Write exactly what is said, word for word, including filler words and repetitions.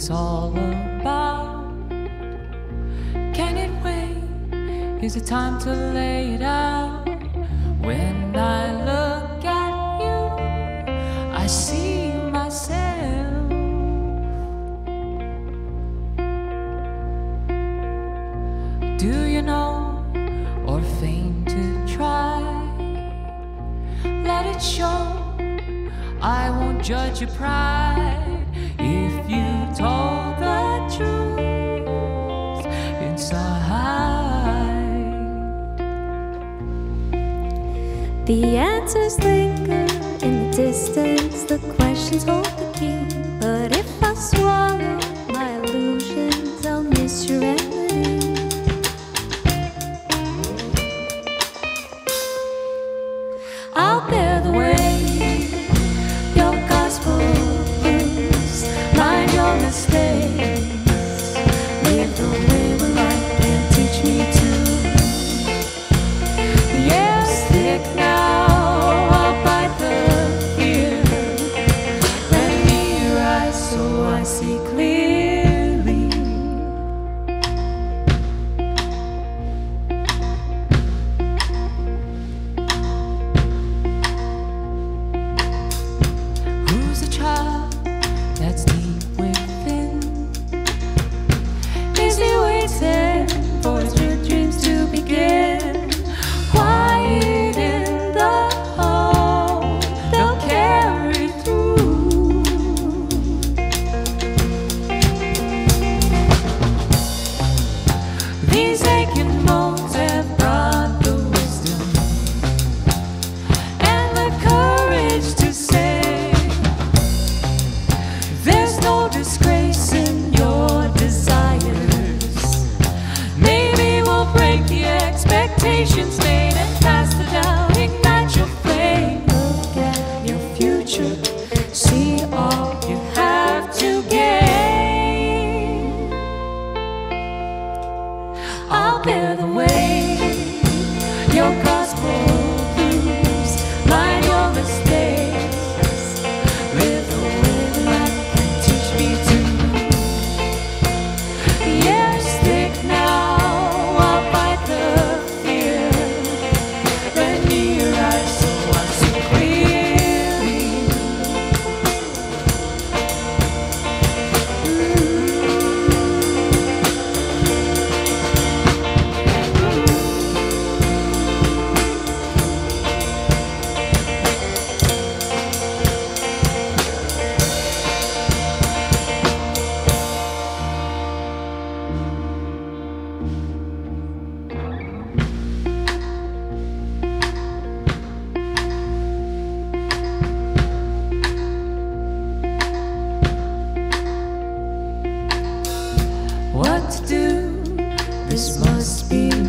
it's all about. Can it wait? Is it time to lay it out? When I look at you, I see myself. Do you know, or feign to try? Let it show. I won't judge your pride if you told the truth inside. The answers linger in the distance, the questions hold the key. But if I swallow my illusions, I'll miss your remedy. I'll bear the weight, your gospel blues, mind your mistakes, live the way where life can teach me to. The air's thick now, I'll bite the fear. Let me rise so I see clearly. Who's the child that's deep within? Is he waiting for his dreams to begin? Quiet in the home, they'll carry through. These aching bones have brought the wisdom and the courage to say there's no disgrace in your desires. Maybe we'll break the expectations made and cast the doubt. Ignite your flame, look at your future, see all you have to gain. I'll bear the weight, your gospel blues, mind your mistakes, live the way life can teach me to. The air's thick now, I'll bite the fear. Let me rise so I see clearly. What to do? This must be